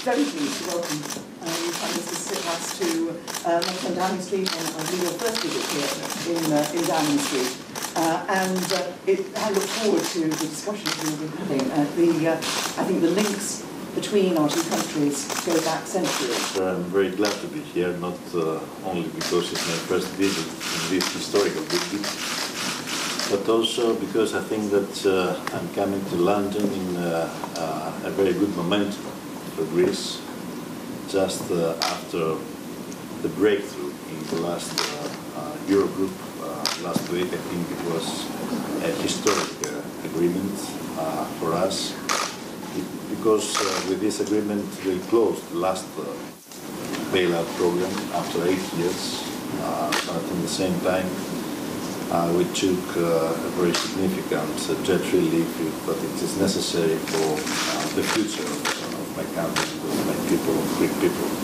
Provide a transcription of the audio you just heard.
very pleased to welcome you, Prime Minister Tsipras, to Monkton Downing Street, and I believe your first visit here in Downing Street. I look forward to the discussions we'll be having. I think the links between our two countries go back centuries. I'm very glad to be here, not only because it's my first visit in this historical city, but also because I think that I'm coming to London in a very good momentum for Greece, just after the breakthrough in the last Eurogroup last week. I think it was a historic agreement for us, because with this agreement we closed the last bailout program after 8 years, but at the same time we took a very significant debt relief, but it is necessary for the future of my country, of my people, Greek people.